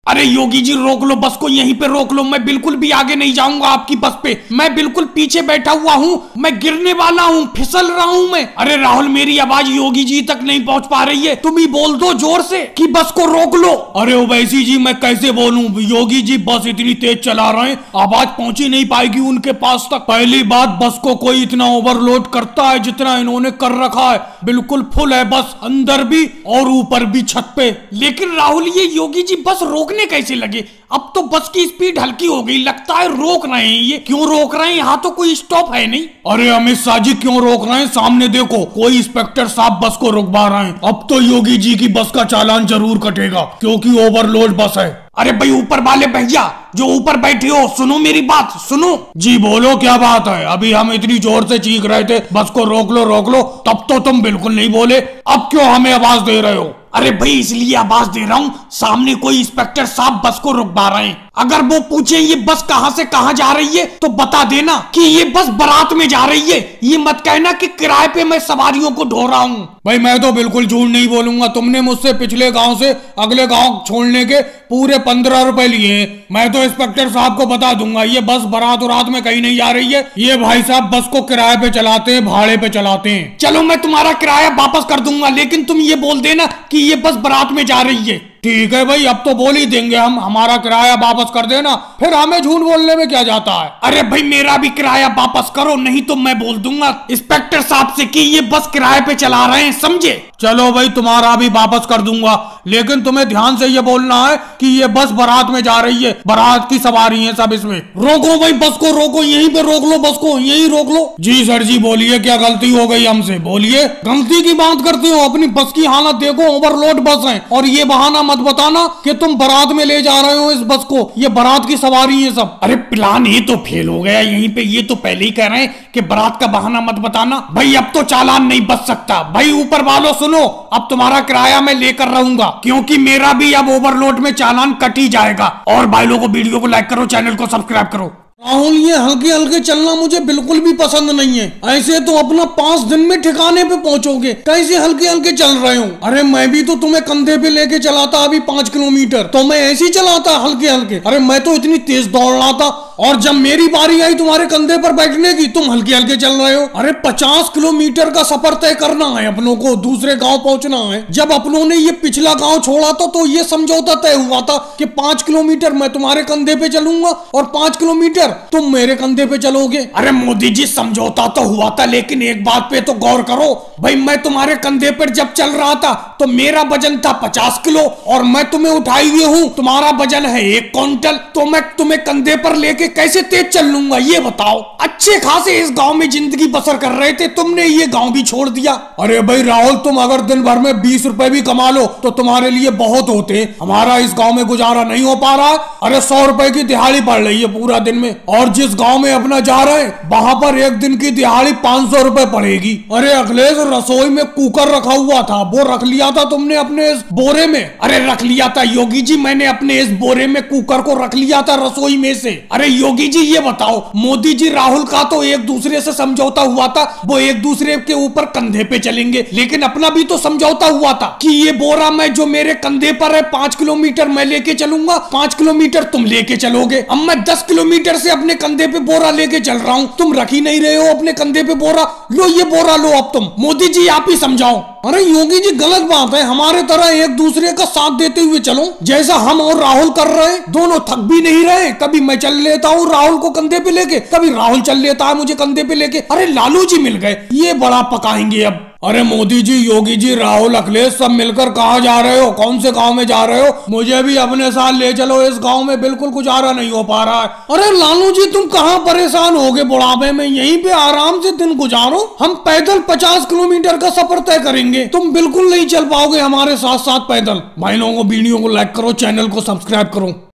अरे योगी जी रोक लो बस को, यहीं पे रोक लो। मैं बिल्कुल भी आगे नहीं जाऊंगा आपकी बस पे। मैं बिल्कुल पीछे बैठा हुआ हूँ, मैं गिरने वाला हूँ, फिसल रहा हूँ मैं। अरे राहुल मेरी आवाज योगी जी तक नहीं पहुँच पा रही है, तुम ही बोल दो जोर से कि बस को रोक लो। अरे ओवैसी जी मैं कैसे बोलूं, योगी जी बस इतनी तेज चला रहे हैं आवाज पहुंची नहीं पाएगी उनके पास तक। पहली बात बस को कोई इतना ओवरलोड करता है जितना इन्होंने कर रखा है, बिल्कुल फुल है बस, अंदर भी और ऊपर भी छत पे। लेकिन राहुल ये योगी जी बस रोकने कैसे लगे? अब तो बस की स्पीड हल्की हो गई, लगता है रोक रहे हैं। ये क्यों रोक रहे हैं? यहाँ तो कोई स्टॉप है नहीं। अरे अमित शाह जी क्यों रोक रहे हैं? सामने देखो कोई इंस्पेक्टर साहब बस को रुकवा रहे हैं। अब तो योगी जी की बस का चालान जरूर कटेगा क्योंकि ओवरलोड बस है। अरे भाई ऊपर वाले भैया जो ऊपर बैठे हो, सुनो मेरी बात सुनो। जी बोलो क्या बात है? अभी हम इतनी जोर से चीख रहे थे बस को रोक लो, तब तो तुम बिल्कुल नहीं बोले, अब क्यों हमें आवाज दे रहे हो? अरे भाई इसलिए आवाज दे रहा हूँ, सामने कोई इंस्पेक्टर साहब बस को रुकवा रहे हैं। अगर वो पूछे ये बस कहाँ से कहाँ जा रही है तो बता देना कि ये बस बारात में जा रही है। ये मत कहना कि किराए पे मैं सवारियों को ढो रहा हूँ। भाई मैं तो बिल्कुल झूठ नहीं बोलूंगा, तुमने मुझसे पिछले गांव से अगले गांव छोड़ने के पूरे 15 रुपए लिए हैं। मैं तो इंस्पेक्टर साहब को बता दूंगा ये बस बारात उरात में कहीं नहीं जा रही है, ये भाई साहब बस को किराए पे चलाते हैं, भाड़े पे चलाते हैं। चलो मैं तुम्हारा किराया वापस कर दूंगा, लेकिन तुम ये बोल देना कि ये बस बारात में जा रही है। ठीक है भाई अब तो बोल ही देंगे हम, हमारा किराया वापस कर देना, फिर हमें झूठ बोलने में क्या जाता है। अरे भाई मेरा भी किराया वापस करो, नहीं तो मैं बोल दूंगा इंस्पेक्टर साहब से कि ये बस किराए पे चला रहे हैं, समझे? चलो भाई तुम्हारा भी वापस कर दूंगा, लेकिन तुम्हें ध्यान से ये बोलना है कि ये बस बारात में जा रही है, बारात की सवारी है सब इसमें। रोको भाई बस को रोको, यहीं पे रोक लो बस को, यहीं रोक लो। जी सर जी बोलिए क्या गलती हो गई हमसे, बोलिए। गलती की बात करते हो, अपनी बस की हालत देखो, ओवरलोड बस है, और ये बहाना मत बताना कि तुम बारात में ले जा रहे हो इस बस को, ये बारात की सवारी है सब। अरे प्लान ये तो फेल हो गया यहीं पे, ये तो पहले ही कह रहे हैं कि बारात का बहाना मत बताना। भाई अब तो चालान नहीं बच सकता। भाई ऊपर वालों सुनो, अब तुम्हारा किराया मैं लेकर रहूंगा क्योंकि मेरा भी अब ओवरलोड में चालान कट ही जाएगा। और भाई लोगों को वीडियो को लाइक करो, चैनल को सब्सक्राइब करो। राहुल ये हल्के हल्के चलना मुझे बिल्कुल भी पसंद नहीं है, ऐसे तो अपना 5 दिन में ठिकाने पे पहुंचोगे, कैसे हल्के हल्के चल रहे हो? अरे मैं भी तो तुम्हें कंधे पे लेके चलाता अभी 5 किलोमीटर, तो मैं ऐसे ही चलाता हल्के हल्के। अरे मैं तो इतनी तेज दौड़ रहा था, और जब मेरी बारी आई तुम्हारे कंधे पर बैठने की, तुम हल्के हल्के चल रहे हो। अरे 50 किलोमीटर का सफर तय करना है अपनों को, दूसरे गाँव पहुंचना है। जब अपनों ने ये पिछला गाँव छोड़ा था तो ये समझौता तय हुआ था कि 5 किलोमीटर मैं तुम्हारे कंधे पे चलूंगा और 5 किलोमीटर तुम मेरे कंधे पे चलोगे। अरे मोदी जी समझौता तो हुआ था, लेकिन एक बात पे तो गौर करो भाई, मैं तुम्हारे कंधे पर जब चल रहा था तो मेरा वजन था 50 किलो और मैं तुम्हें उठाई हुई हूँ, तुम्हारा वजन है 1 क्विंटल, तो मैं तुम्हें कंधे पर लेके कैसे तेज चल लूंगा ये बताओ? अच्छे खासे इस गांव में जिंदगी बसर कर रहे थे, तुमने ये गांव भी छोड़ दिया। अरे भाई राहुल तुम अगर दिन भर में 20 रुपए भी कमा लो तो तुम्हारे लिए बहुत होते, हमारा इस गाँव में गुजारा नहीं हो पा रहा। अरे 100 रुपए की दिहाड़ी पड़ रही है पूरा दिन में, और जिस गांव में अपना जा रहे हैं वहां पर एक दिन की दिहाड़ी 500 रुपए पड़ेगी। अरे अखिलेश रसोई में कुकर रखा हुआ था, वो रख लिया था तुमने अपने इस बोरे में? अरे रख लिया था योगी जी, मैंने अपने इस बोरे में कुकर को रख लिया था रसोई में से। अरे योगी जी ये बताओ, मोदी जी राहुल का तो एक दूसरे से समझौता हुआ था, वो एक दूसरे के ऊपर कंधे पे चलेंगे, लेकिन अपना भी तो समझौता हुआ था कि ये बोरा मैं जो मेरे कंधे पर है 5 किलोमीटर मैं लेके चलूंगा, 5 किलोमीटर तुम लेके चलोगे। अब मैं 10 किलोमीटर से अपने कंधे पे बोरा लेके चल रहा हूँ, तुम रख ही नहीं रहे हो अपने कंधे पे बोरा। लो ये बोरा लो अब तुम, मोदी जी आप ही समझाओ। अरे योगी जी गलत बात है, हमारे तरह एक दूसरे का साथ देते हुए चलो, जैसा हम और राहुल कर रहे हैं। दोनों थक भी नहीं रहे, कभी मैं चल लेता हूँ राहुल को कंधे पे लेके, कभी राहुल चल लेता है मुझे कंधे पे लेके। अरे लालू जी मिल गए, ये बड़ा पकाएंगे अब। अरे मोदी जी, योगी जी, राहुल, अखिलेश सब मिलकर कहाँ जा रहे हो? कौन से गांव में जा रहे हो? मुझे भी अपने साथ ले चलो, इस गांव में बिल्कुल गुजारा नहीं हो पा रहा है। अरे लालू जी तुम कहाँ परेशान हो गए बुढ़ापे में, यहीं पे आराम से दिन गुजारो, हम पैदल 50 किलोमीटर का सफर तय करेंगे, तुम बिल्कुल नहीं चल पाओगे हमारे साथ साथ पैदल। भाई लोगों को वीडियो को लाइक करो, चैनल को सब्सक्राइब करो।